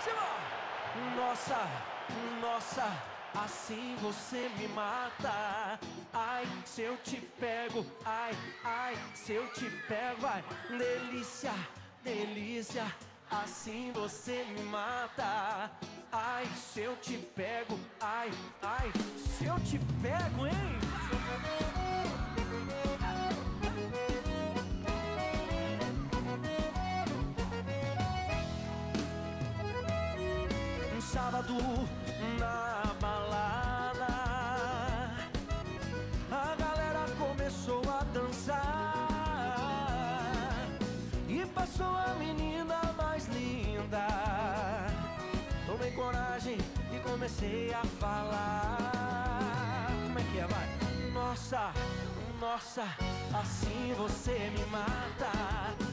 Nossa, nossa, assim você me mata. Ai, se eu te pego, ai, ai, se eu te pego, ai, delícia, delícia, assim você me mata. Ai, se eu te pego, ai, ai, se eu te pego, hein? Um sábado na balada, a galera começou a dançar e passou a menina mais linda. Tomei coragem e comecei a falar. Como é que é, vai? Nossa, nossa, assim você me mata.